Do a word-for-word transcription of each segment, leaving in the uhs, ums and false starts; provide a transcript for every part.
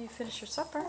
you finish your supper.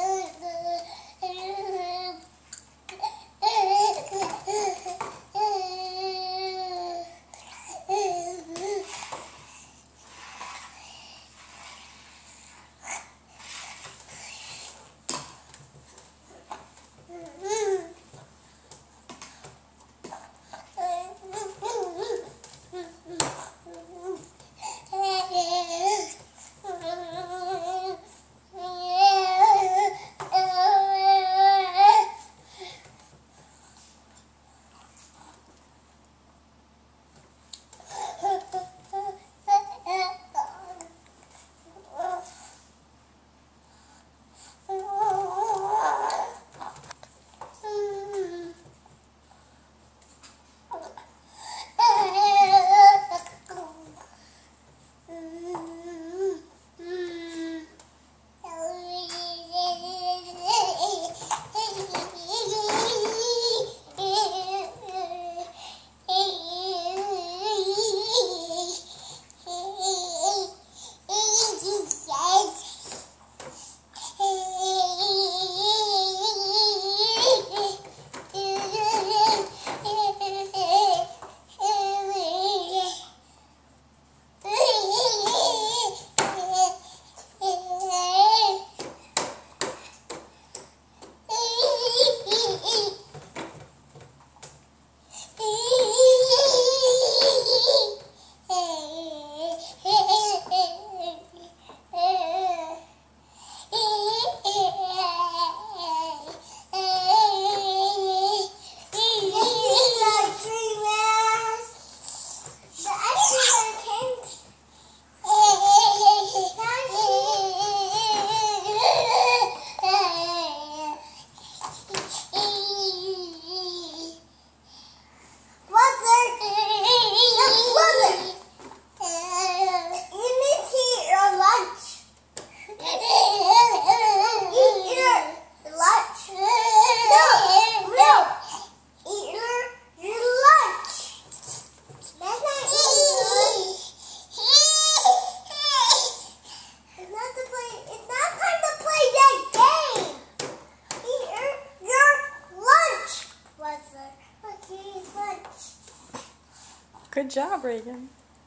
Good job, Reagan.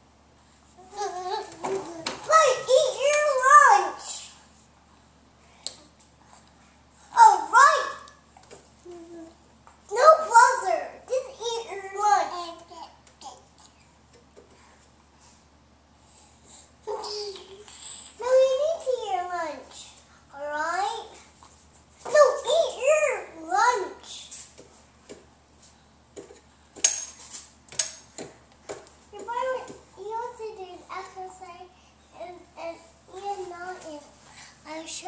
Right, eat your lunch. Oh, right. No buzzer. Just eat your lunch. No, you need to eat your lunch. All right? No, eat your lunch. Exercise and, and you're not in. I should.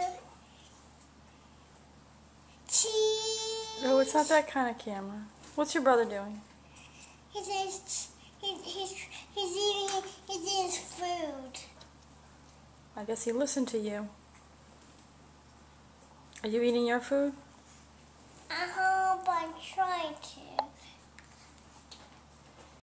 Cheese. Oh, it's not that kind of camera. What's your brother doing? He says he's, he's, he's eating he's eating his food. I guess he listened to you. Are you eating your food? I hope I'm trying to.